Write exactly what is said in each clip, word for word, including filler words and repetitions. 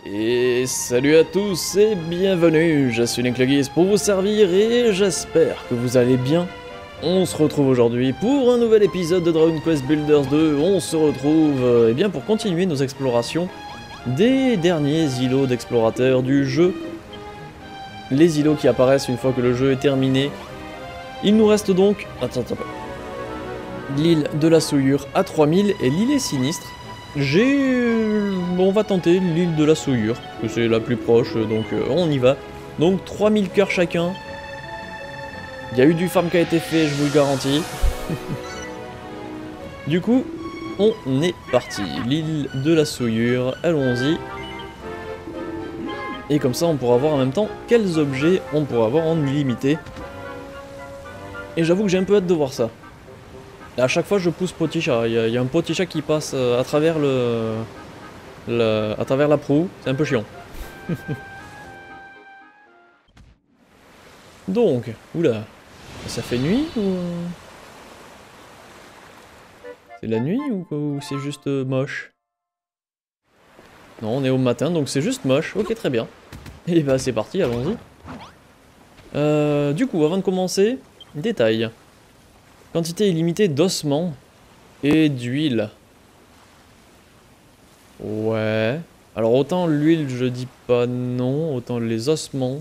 Et salut à tous et bienvenue, je suis Neclogis pour vous servir et j'espère que vous allez bien. On se retrouve aujourd'hui pour un nouvel épisode de Dragon Quest Builders deux, on se retrouve euh, eh bien, pour continuer nos explorations des derniers îlots d'explorateurs du jeu. Les îlots qui apparaissent une fois que le jeu est terminé. Il nous reste donc... Attends, attends. L'île de la Souillure à trois mille et l'île est sinistre. J'ai... Bon, on va tenter l'île de la Souillure, que c'est la plus proche, donc euh, on y va. Donc trois mille cœurs chacun. Il y a eu du farm qui a été fait, je vous le garantis. Du coup, on est parti. L'île de la Souillure, allons-y. Et comme ça, on pourra voir en même temps quels objets on pourra avoir en illimité. Et j'avoue que j'ai un peu hâte de voir ça. Et à chaque fois, je pousse Potichat. Il y, y a un Potichat qui passe à travers le, le à travers la proue. C'est un peu chiant. Donc, oula, ça fait nuit ou c'est la nuit ou, ou c'est juste moche? Non, on est au matin, donc c'est juste moche. Ok, très bien. Et bah c'est parti, allons-y. Euh, du coup, avant de commencer, détail. Quantité illimitée d'ossements et d'huile. Ouais. Alors autant l'huile, je dis pas non, autant les ossements.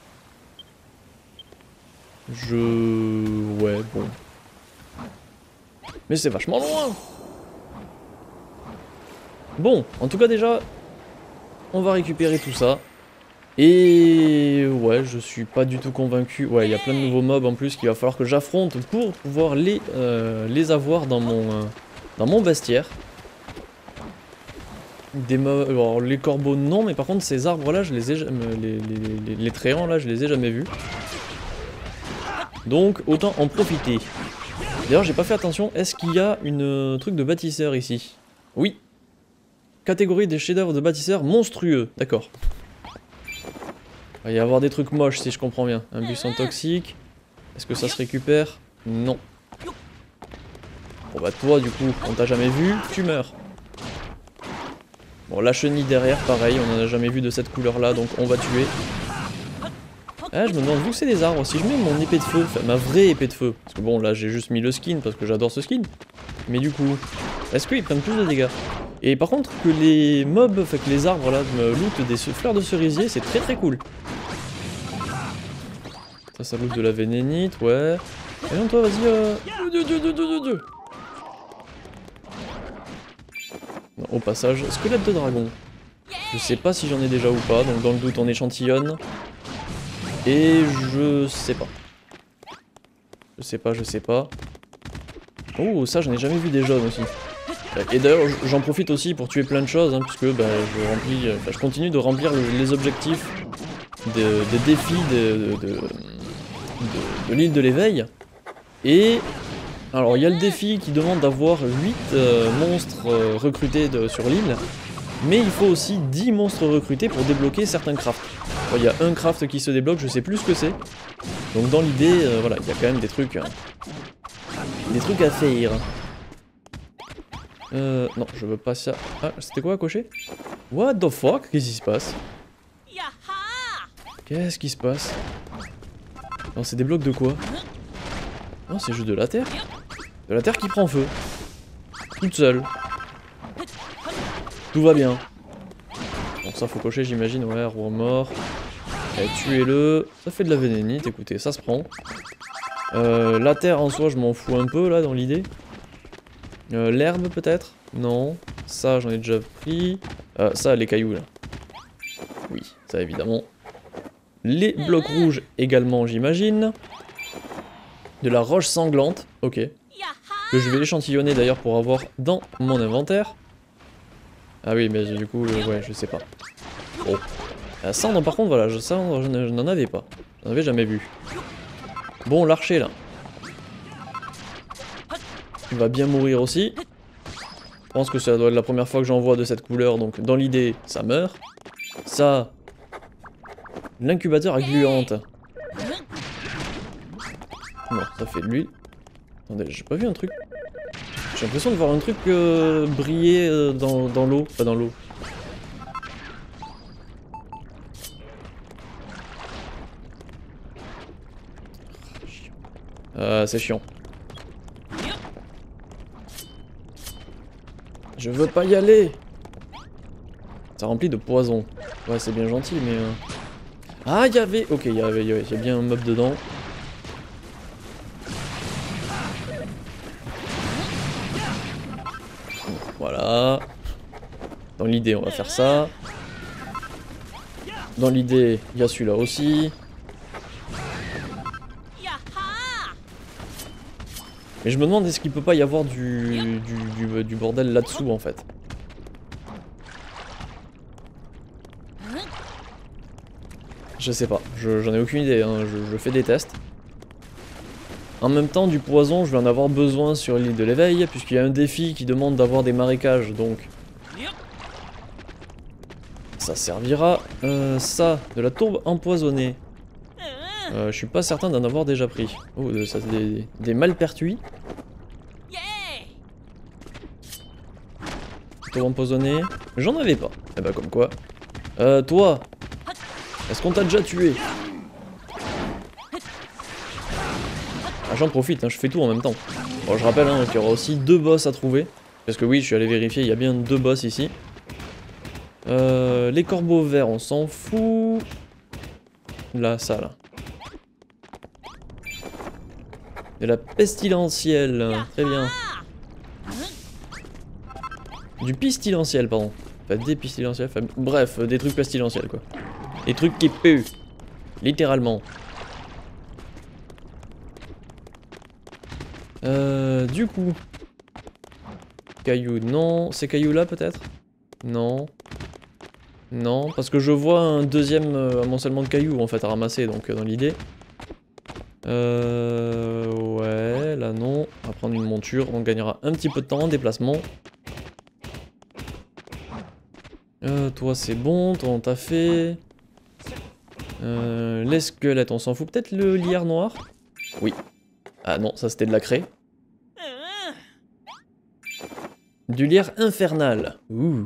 Je... Ouais, bon. Mais c'est vachement loin. Bon, en tout cas déjà, on va récupérer tout ça. Et ouais, je suis pas du tout convaincu. Ouais, il y a plein de nouveaux mobs en plus qu'il va falloir que j'affronte pour pouvoir les, euh, les avoir dans mon, euh, dans mon bestiaire. Des mobs... Alors les corbeaux non, mais par contre ces arbres là, je les ai jamais... Les, les, les, les tréants là, je les ai jamais vus. Donc autant en profiter. D'ailleurs j'ai pas fait attention, est-ce qu'il y a une euh, truc de bâtisseur ici? Oui. Catégorie des chefs-d'œuvre de bâtisseurs monstrueux, d'accord. Il va y avoir des trucs moches si je comprends bien. Un buisson toxique. Est-ce que ça se récupère? Non. Bon bah toi du coup, on t'a jamais vu, tu meurs. Bon la chenille derrière, pareil, on en a jamais vu de cette couleur là, donc on va tuer. Ah je me demande, vu que c'est des arbres, si je mets mon épée de feu, enfin ma vraie épée de feu, parce que bon là j'ai juste mis le skin parce que j'adore ce skin. Mais du coup, est-ce qu'ils prennent plus de dégâts? Et par contre que les mobs, enfin que les arbres là me lootent des fleurs de cerisier, c'est très très cool. Ça, ça loot de la vénénite, ouais. Et non, toi, vas-y, euh... Dieu, Dieu, Dieu, Dieu, Dieu, Dieu. Non, au passage, squelette de dragon. Je sais pas si j'en ai déjà ou pas, donc dans le doute, on échantillonne. Et je sais pas. Je sais pas, je sais pas. Oh, ça, j'en ai jamais vu des jaunes aussi. Et d'ailleurs, j'en profite aussi pour tuer plein de choses, hein, puisque bah, je, remplis, bah, je continue de remplir le, les objectifs des de défis de... de, de de, de l'île de l'éveil. Et alors il y a le défi qui demande d'avoir huit euh, monstres euh, recrutés de, sur l'île, mais il faut aussi dix monstres recrutés pour débloquer certains crafts. Il bon, y a un craft qui se débloque, je sais plus ce que c'est. Donc dans l'idée, euh, voilà, il y a quand même des trucs hein, des trucs à faire. Euh, non, je veux pas ça. Ah, c'était quoi à cocher? What the fuck? Qu'est-ce qui se passe? Qu'est-ce qui se passe? Non, c'est des blocs de quoi? Non, c'est juste de la terre. De la terre qui prend feu. Toute seule. Tout va bien. Donc ça faut cocher j'imagine, ouais, roi mort. Allez, tuez-le. Ça fait de la vénénite, écoutez, ça se prend. Euh, la terre en soi, je m'en fous un peu là dans l'idée. Euh, L'herbe peut-être? Non. Ça, j'en ai déjà pris. Euh, ça, les cailloux là. Oui, ça évidemment. Les blocs rouges également, j'imagine. De la roche sanglante, ok. Que je vais échantillonner d'ailleurs pour avoir dans mon inventaire. Ah oui, mais du coup, euh, ouais, je sais pas. Oh. La cendre, par contre, voilà, je, ça, je n'en avais pas. Je n'en avais jamais vu. Bon, l'archer là. Il va bien mourir aussi. Je pense que ça doit être la première fois que j'en vois de cette couleur, donc dans l'idée, ça meurt. Ça... L'incubateur à gluante. Non, ça fait de l'huile. Attendez, j'ai pas vu un truc. J'ai l'impression de voir un truc euh, briller euh, dans, dans l'eau. Pas dans l'eau. Euh, c'est chiant. Je veux pas y aller. Ça remplit de poison. Ouais, c'est bien gentil, mais... Euh... Ah, il y avait... Ok, il y avait, il y avait bien un mob dedans. Voilà. Dans l'idée, on va faire ça. Dans l'idée, il y a celui-là aussi. Mais je me demande, est-ce qu'il peut pas y avoir du, du, du, du bordel là-dessous, en fait. Je sais pas, j'en ai aucune idée, hein. je, je fais des tests. En même temps, du poison, je vais en avoir besoin sur l'île de l'éveil, puisqu'il y a un défi qui demande d'avoir des marécages, donc... Ça servira. Euh, ça, de la tourbe empoisonnée. Euh, je suis pas certain d'en avoir déjà pris. Oh, ça c'est des, des malpertuis. Tourbe empoisonnée. J'en avais pas. Eh bah comme quoi. Euh, toi. Est-ce qu'on t'a déjà tué? Ah, j'en profite, hein, je fais tout en même temps. Bon, je rappelle hein, qu'il y aura aussi deux boss à trouver. Parce que oui, je suis allé vérifier, il y a bien deux boss ici. Euh, les corbeaux verts, on s'en fout. Là, ça, là. De la pestilentielle, très bien. Du pestilentiel, pardon. Enfin, des pestilentiels, enfin, bref, des trucs pestilentiels, quoi. Des trucs qui puent. Littéralement. Euh, du coup... Cailloux, non. Ces cailloux-là, peut-être? Non. Non, parce que je vois un deuxième euh, amoncellement de cailloux, en fait, à ramasser, donc, euh, dans l'idée. Euh... Ouais, là, non. On va prendre une monture, on gagnera un petit peu de temps en déplacement. Euh, toi, c'est bon, toi, on t'a fait... Euh, les squelettes, on s'en fout. Peut-être le lierre noir? Oui. Ah non, ça c'était de la craie. Du lierre infernal. Ouh.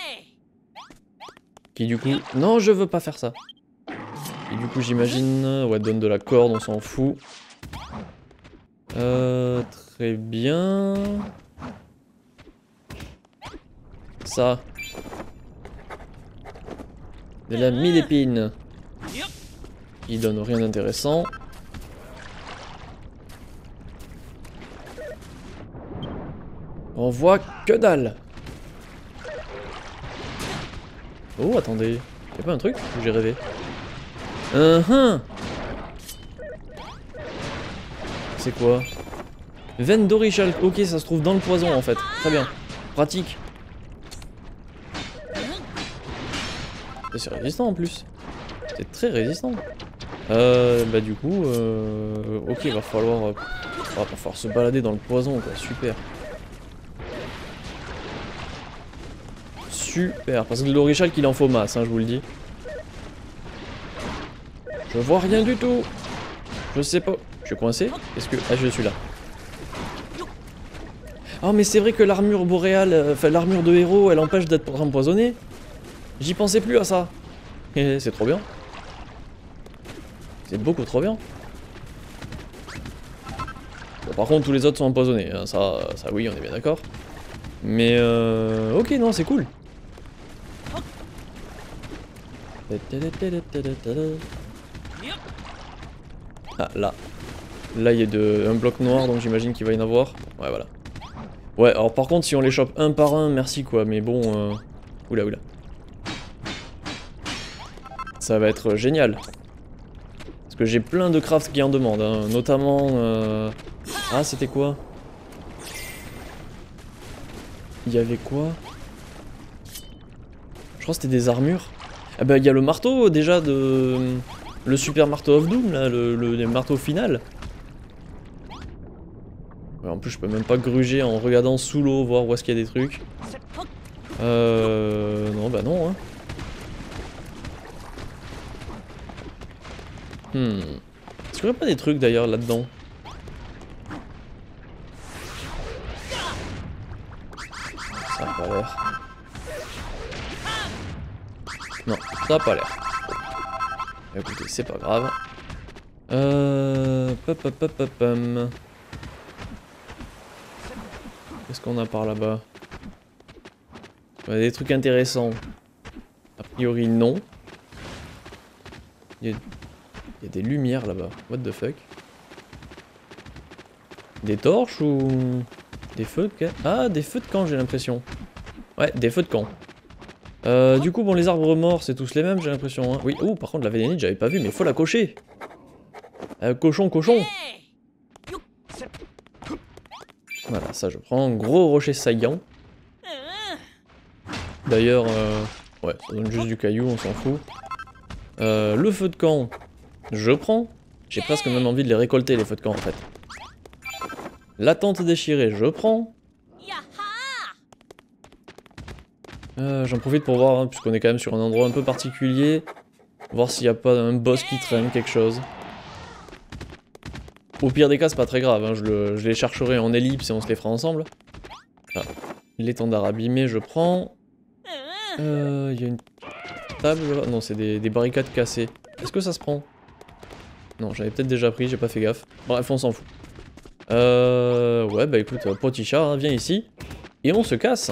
Qui du coup... Non, je veux pas faire ça. Et du coup, j'imagine... Ouais, donne de la corde, on s'en fout. Euh... Très bien... Ça. De la mille épines. Qui donne rien d'intéressant. On voit que dalle. Oh, attendez. Y'a pas un truc ou j'ai rêvé? Uh -huh. C'est quoi? Veine d'orichal. Ok, ça se trouve dans le poison en fait. Très bien. Pratique. C'est résistant en plus. C'est très résistant. Euh, bah du coup, euh, ok, va falloir, euh, va falloir se balader dans le poison quoi. Super. Super, parce que de l'orichal qu'il en faut masse, hein, je vous le dis. Je vois rien du tout. Je sais pas. Je suis coincé? Est-ce que... Ah, je suis là. Oh, mais c'est vrai que l'armure boréale, enfin euh, l'armure de héros, elle empêche d'être empoisonnée. J'y pensais plus à ça. C'est trop bien. C'est beaucoup trop bien. Bon, par contre, tous les autres sont empoisonnés. Hein. Ça, ça, oui, on est bien d'accord. Mais euh... ok, non, c'est cool. Ah, là. Là, il y a de... un bloc noir, donc j'imagine qu'il va y en avoir. Ouais, voilà. Ouais, alors par contre, si on les chope un par un, merci quoi. Mais bon... Euh... Oula, oula. Ça va être génial. Parce que j'ai plein de crafts qui en demandent, hein. Notamment... Euh... Ah, c'était quoi? Il y avait quoi? Je crois que c'était des armures. Ah bah il y a le marteau déjà de... Le super marteau of Doom là, le, le, le marteau final. Ouais, en plus je peux même pas gruger en regardant sous l'eau, voir où est-ce qu'il y a des trucs. Euh... Non bah non hein. Hmm. Est-ce qu'il y aurait pas des trucs d'ailleurs là-dedans? Ça a pas l'air. Non, ça a pas l'air. Écoutez, c'est pas grave. Euh... Pop, pop, pop, pop, pom. Qu'est-ce qu'on a par là-bas? Il y a des trucs intéressants. A priori, non. Il y a, il y a des lumières là-bas. What the fuck? Des torches ou... Des feux de camp? Ah, des feux de camp, j'ai l'impression. Ouais, des feux de camp. Euh, du coup, bon, les arbres morts, c'est tous les mêmes, j'ai l'impression. Hein. Oui, oh, par contre, la vénénite, j'avais pas vu, mais faut la cocher. Euh, cochon, cochon. Voilà, ça, je prends. Gros rocher saillant. D'ailleurs, euh... ouais, ça donne juste du caillou, on s'en fout. Euh, le feu de camp, je prends. J'ai presque même envie de les récolter, les feux de camp, en fait. La tente déchirée, je prends. Euh, J'en profite pour voir, hein, puisqu'on est quand même sur un endroit un peu particulier. Voir s'il n'y a pas un boss qui traîne, quelque chose. Au pire des cas, c'est pas très grave, hein, je, le, je les chercherai en ellipse et on se les fera ensemble. Ah, l'étendard abîmé, je prends. Il euh, y a une table là. Non, c'est des, des barricades cassées. Est-ce que ça se prend? Non, j'avais peut-être déjà pris, j'ai pas fait gaffe. Bref, on s'en fout. Euh... Ouais, bah écoute, Poticha, hein, viens ici. Et on se casse.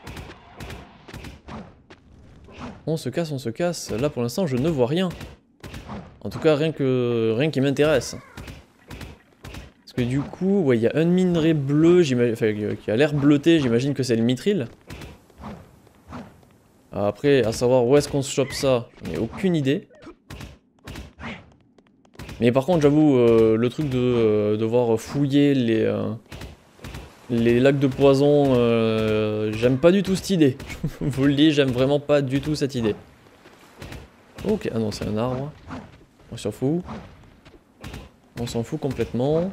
On se casse, on se casse. Là, pour l'instant, je ne vois rien. En tout cas, rien que rien qui m'intéresse. Parce que du coup, ouais, il y a un minerai bleu, enfin, qui a l'air bleuté, j'imagine que c'est le mithril. Après, à savoir où est-ce qu'on se chope ça, j'en ai aucune idée. Mais par contre, j'avoue, euh, le truc de euh, devoir fouiller les, euh, les lacs de poison, euh, j'aime pas du tout cette idée. Je vous le dis, j'aime vraiment pas du tout cette idée. Ok, ah non, c'est un arbre. On s'en fout. On s'en fout complètement.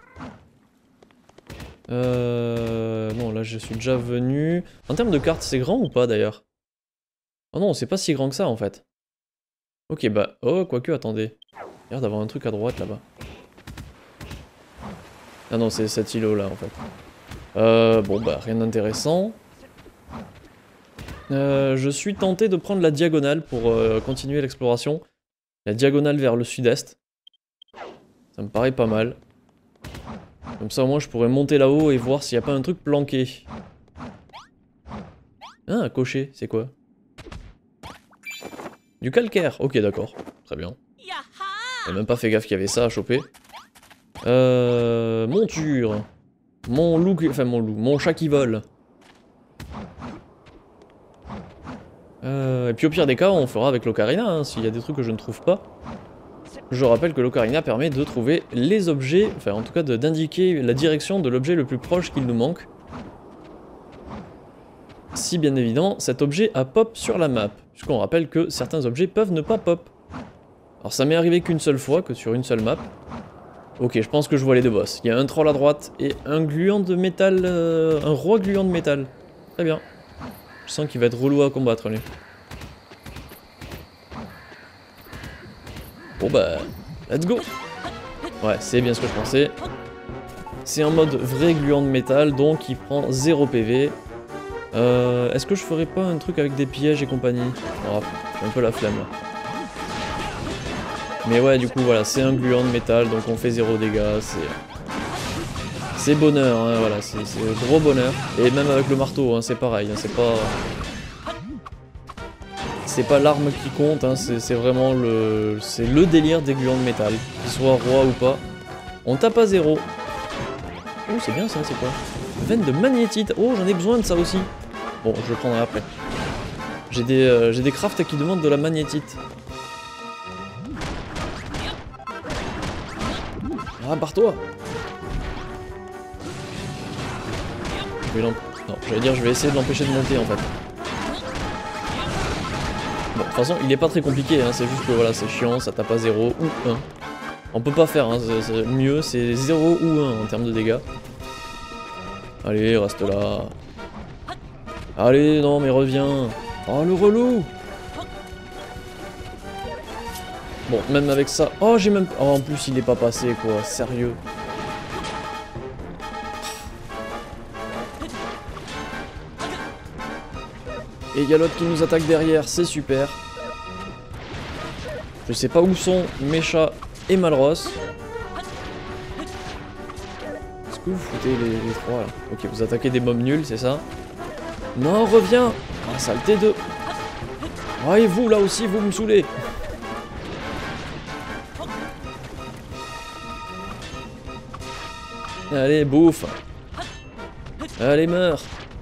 Euh... Non, là, je suis déjà venu. En termes de carte, c'est grand ou pas, d'ailleurs? Oh non, c'est pas si grand que ça, en fait. Ok, bah... Oh, quoique, attendez. Il y a l'air d'avoir un truc à droite, là-bas. Ah non, c'est cet îlot, là, en fait. Euh... Bon, bah, rien d'intéressant. Euh, je suis tenté de prendre la diagonale pour euh, continuer l'exploration. La diagonale vers le sud-est. Ça me paraît pas mal. Comme ça, au moins, je pourrais monter là-haut et voir s'il n'y a pas un truc planqué. Ah, un cocher, c'est quoi? Du calcaire, ok, d'accord. Très bien. J'ai même pas fait gaffe qu'il y avait ça à choper. Euh... Monture. Mon loup... Enfin, mon loup. Mon chat qui vole. Euh, et puis au pire des cas, on fera avec l'ocarina, hein, s'il y a des trucs que je ne trouve pas. Je rappelle que l'ocarina permet de trouver les objets, enfin en tout cas d'indiquer la direction de l'objet le plus proche qu'il nous manque. Si bien évidemment cet objet a pop sur la map, puisqu'on rappelle que certains objets peuvent ne pas pop. Alors ça m'est arrivé qu'une seule fois, que sur une seule map. Ok, je pense que je vois les deux boss. Il y a un troll à droite et un gluant de métal, euh, un roi gluant de métal. Très bien. Je sens qu'il va être relou à combattre, lui. Bon bah, let's go. Ouais, c'est bien ce que je pensais. C'est en mode vrai gluant de métal, donc il prend zéro P V. Euh, Est-ce que je ferais pas un truc avec des pièges et compagnie? Oh, j'ai un peu la flemme là. Mais ouais, du coup, voilà, c'est un gluant de métal, donc on fait zéro dégâts, c'est... C'est bonheur, hein, voilà, c'est gros bonheur. Et même avec le marteau, hein, c'est pareil, hein, c'est pas... C'est pas l'arme qui compte, hein, c'est vraiment le... C'est le délire des gluants de métal. Qu'ils soient roi ou pas. On tape à zéro. Oh, c'est bien ça, c'est quoi? Veine de magnétite. Oh, j'en ai besoin de ça aussi. Bon, je le prendrai après. J'ai des, euh, j'ai des crafts qui demandent de la magnétite. Ah, barre-toi. Je vais l'en... Non, j'allais dire, je vais essayer de l'empêcher de monter en fait. Bon, de toute façon, il est pas très compliqué, hein, c'est juste que voilà, c'est chiant, ça tape à zéro ou un. On peut pas faire, hein, c'est mieux, c'est zéro ou un en termes de dégâts. Allez, reste là. Allez, non, mais reviens. Oh, le relou. Bon, même avec ça... Oh, j'ai même... Oh, en plus, il est pas passé, quoi. Sérieux. Et il y a l'autre qui nous attaque derrière, c'est super. Je sais pas où sont mes chats et Malros. Est-ce que vous foutez les, les trois là? Ok, vous attaquez des mobs nuls, c'est ça? Non, reviens! Ah, saleté de... Ah, et vous là aussi, vous me saoulez! Allez, bouffe! Allez, meurs!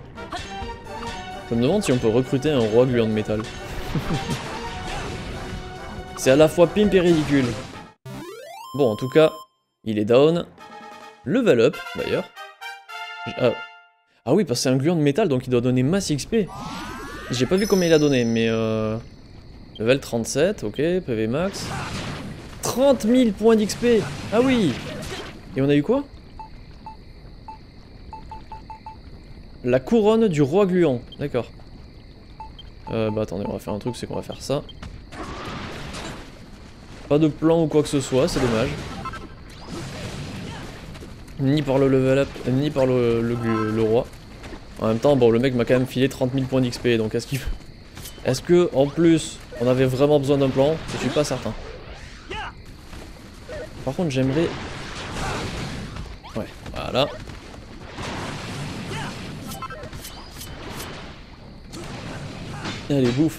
Je me demande si on peut recruter un roi gluant de métal. C'est à la fois pimp et ridicule. Bon, en tout cas, il est down. Level up, d'ailleurs. Ah. ah oui, parce que c'est un gluant de métal, donc il doit donner masse X P. J'ai pas vu combien il a donné, mais euh... level trente-sept, ok, P V max. trente mille points d'X P. Ah oui. Et on a eu quoi? La couronne du roi gluant, d'accord. Euh, bah attendez, on va faire un truc, c'est qu'on va faire ça. Pas de plan ou quoi que ce soit, c'est dommage. Ni par le level up, ni par le, le, le roi. En même temps, bon, le mec m'a quand même filé trente mille points d'X P, donc est-ce qu'il... Est-ce que, en plus, on avait vraiment besoin d'un plan? Je suis pas certain. Par contre, j'aimerais... Ouais, voilà. Allez, bouffe.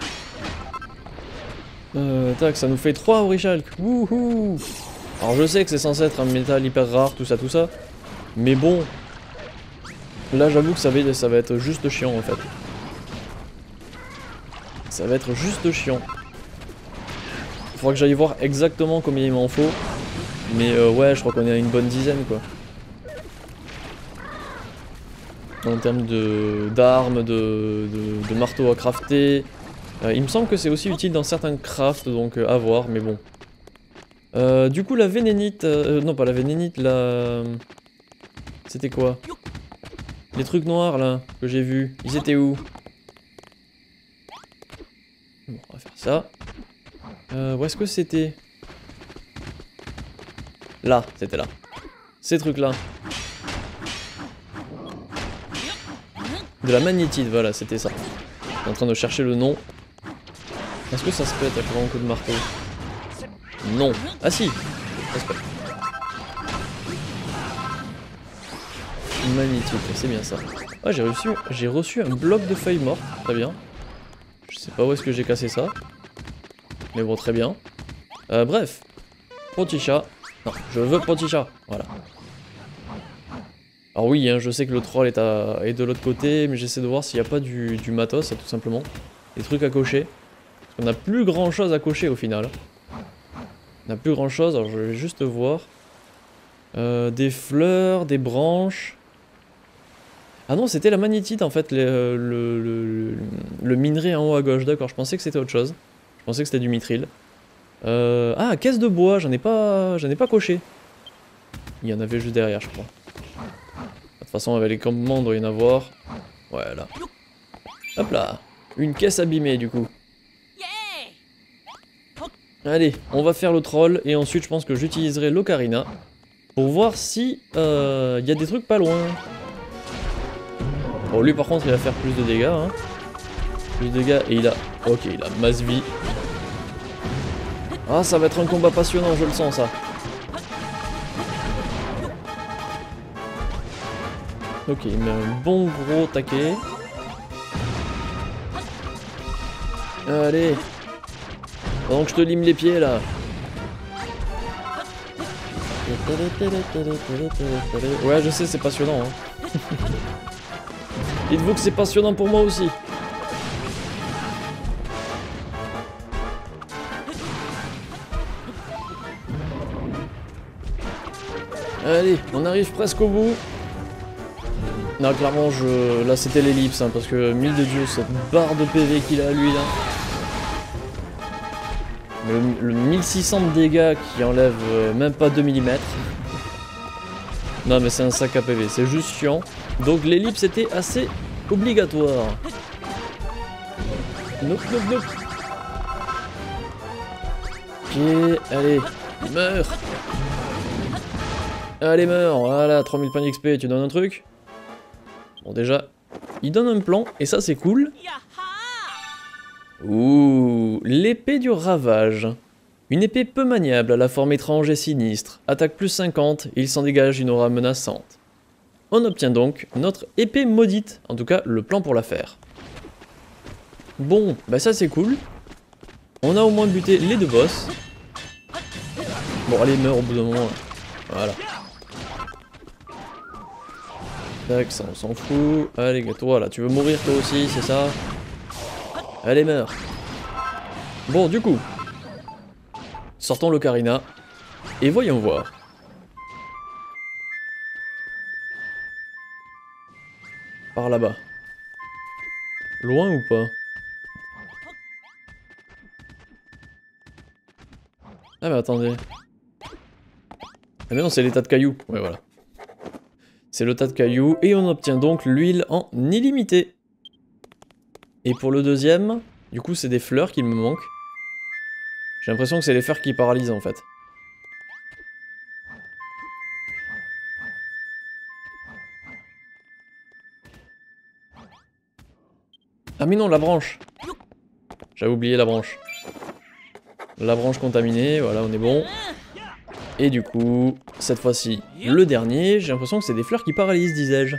Euh, tac, ça nous fait trois Orichalk. Wouhou. Alors je sais que c'est censé être un métal hyper rare, tout ça, tout ça. Mais bon. Là, j'avoue que ça va, ça va être juste chiant, en fait. Ça va être juste chiant. Il faudra que j'aille voir exactement combien il m'en faut. Mais euh, ouais, je crois qu'on est à une bonne dizaine, quoi. En termes de d'armes, de, de, de marteaux à crafter. Euh, il me semble que c'est aussi utile dans certains crafts, donc euh, à voir, mais bon. Euh, du coup, la vénénite... Euh, non, pas la vénénite, la... C'était quoi? Les trucs noirs, là, que j'ai vus. Ils étaient où? Bon, on va faire ça. Euh, où est-ce que c'était? Là, c'était là. Ces trucs-là. De la magnétite, voilà, c'était ça. Je suis en train de chercher le nom. Est-ce que ça se pète avec un grand coup de marteau? Non. Ah si, ça se pète. Magnétite, c'est bien ça. Ah, j'ai reçu, j'ai reçu un bloc de feuilles mortes, très bien. Je sais pas où est-ce que j'ai cassé ça. Mais bon, très bien. Euh, bref. Potichat. Non, je veux Potichat, voilà. Alors oui, hein, je sais que le troll est, à, est de l'autre côté, mais j'essaie de voir s'il n'y a pas du, du matos, tout simplement. Des trucs à cocher. Parce qu'on n'a plus grand chose à cocher au final. On n'a plus grand chose, alors je vais juste voir. Euh, des fleurs, des branches. Ah non, c'était la magnétite en fait, le, le, le, le minerai en haut à gauche, d'accord, je pensais que c'était autre chose. Je pensais que c'était du mithril. Euh, ah, caisse de bois, j'en ai pas, j'en ai pas coché. Il y en avait juste derrière, je crois. De toute façon, avec les campements, il doit y en avoir. Voilà. Hop là. Une caisse abîmée, du coup. Allez, on va faire le troll. Et ensuite, je pense que j'utiliserai l'ocarina. Pour voir si euh, y a des trucs pas loin. Bon, lui, par contre, il va faire plus de dégâts. Hein. Plus de dégâts. Et il a... Ok, il a masse vie. Ah, ça va être un combat passionnant, je le sens, ça. Ok, il met un bon gros taquet. Allez. Pendant que je te lime les pieds, là. Ouais, je sais, c'est passionnant. Hein. Dites-vous que c'est passionnant pour moi aussi. Allez, on arrive presque au bout. Non, clairement, je... là c'était l'ellipse, hein, parce que mille de Dieu, cette barre de P V qu'il a lui là. Le, le mille six cents de dégâts qui enlève euh, même pas deux millimètres. Non, mais c'est un sac à P V, c'est juste chiant. Donc l'ellipse était assez obligatoire. Nope, nope, nope. Ok, allez, meurs. Allez, meurs, voilà, trois mille points d'X P, tu donnes un truc? Bon, déjà, il donne un plan, et ça c'est cool. Ouh, l'épée du ravage. Une épée peu maniable à la forme étrange et sinistre, attaque plus cinquante, il s'en dégage une aura menaçante. On obtient donc notre épée maudite, en tout cas le plan pour la faire. Bon, bah ça c'est cool. On a au moins buté les deux boss. Bon, allez, meurs au bout d'un moment. Voilà. Tac, ça on s'en fout. Allez, toi là, tu veux mourir toi aussi, c'est ça? Allez, meurs. Bon, du coup, sortons l'ocarina et voyons voir. Par là-bas. Loin ou pas? Ah mais attendez. Ah mais non, c'est les tas de cailloux. Ouais, voilà. C'est le tas de cailloux et on obtient donc l'huile en illimité. Et pour le deuxième, du coup c'est des fleurs qu'il me manque. J'ai l'impression que c'est les fleurs qui paralysent en fait. Ah mais non, la branche. J'avais oublié la branche. La branche contaminée, voilà, on est bon. Et du coup, cette fois-ci, le dernier, j'ai l'impression que c'est des fleurs qui paralysent, disais-je.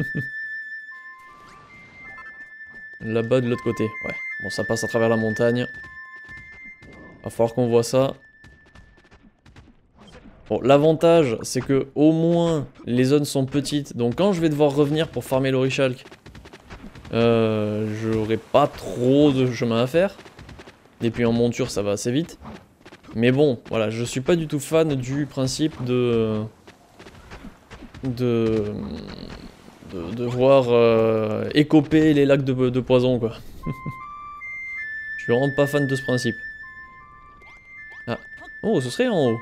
Là-bas de l'autre côté, ouais. Bon, ça passe à travers la montagne. Va falloir qu'on voit ça. Bon, l'avantage, c'est que au moins, les zones sont petites. Donc quand je vais devoir revenir pour farmer l'Orichalk, euh, j'aurai pas trop de chemin à faire. Et puis en monture, ça va assez vite. Mais bon, voilà, je suis pas du tout fan du principe de... De... De devoir euh, écoper les lacs de, de poison, quoi. Je suis vraiment pas fan de ce principe. Ah. Oh, ce serait en haut.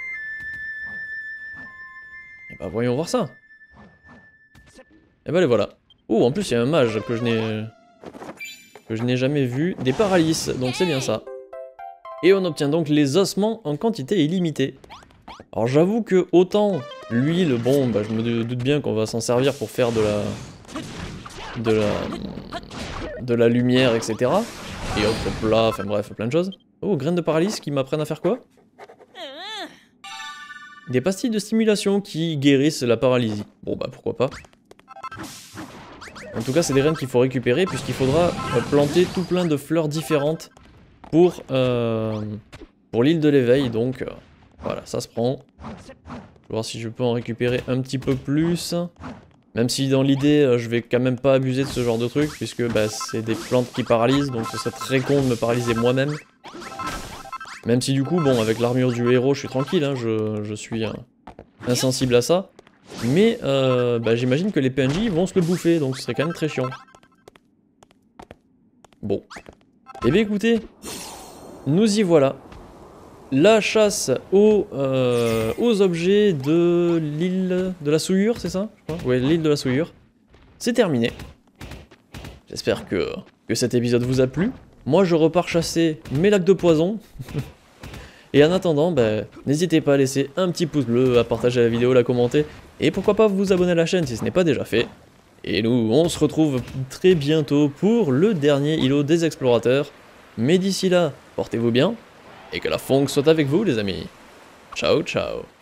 Et bah voyons voir ça. Et bah les voilà. Oh, en plus il y a un mage que je n'ai... Que je n'ai jamais vu. Des paralyses, donc c'est bien ça. Et on obtient donc les ossements en quantité illimitée. Alors j'avoue que autant l'huile, bon, bah, je me doute bien qu'on va s'en servir pour faire de la... De la... De la lumière, et cetera. Et autres plats, enfin bref, plein de choses. Oh, graines de paralyse qui m'apprennent à faire quoi? Des pastilles de stimulation qui guérissent la paralysie. Bon bah pourquoi pas. En tout cas c'est des graines qu'il faut récupérer puisqu'il faudra planter tout plein de fleurs différentes pour, euh, pour l'île de l'éveil. Donc euh, voilà, ça se prend. Je vais voir si je peux en récupérer un petit peu plus. Même si dans l'idée je vais quand même pas abuser de ce genre de truc puisque bah, c'est des plantes qui paralysent, donc ce serait très con de me paralyser moi-même. Même si du coup, bon, avec l'armure du héros, je suis tranquille, hein, je, je suis euh, insensible à ça. Mais euh, bah, j'imagine que les P N J vont se le bouffer, donc ce serait quand même très chiant. Bon. Eh bien écoutez, nous y voilà. La chasse aux, euh, aux objets de l'île de la souillure, c'est ça? Ouais, l'île de la souillure. C'est terminé. J'espère que, que cet épisode vous a plu. Moi, je repars chasser mes lacs de poison. Et en attendant, bah, n'hésitez pas à laisser un petit pouce bleu, à partager la vidéo, la commenter. Et pourquoi pas vous abonner à la chaîne si ce n'est pas déjà fait. Et nous, on se retrouve très bientôt pour le dernier îlot des explorateurs. Mais d'ici là, portez-vous bien. Et que la funk soit avec vous, les amis. Ciao, ciao.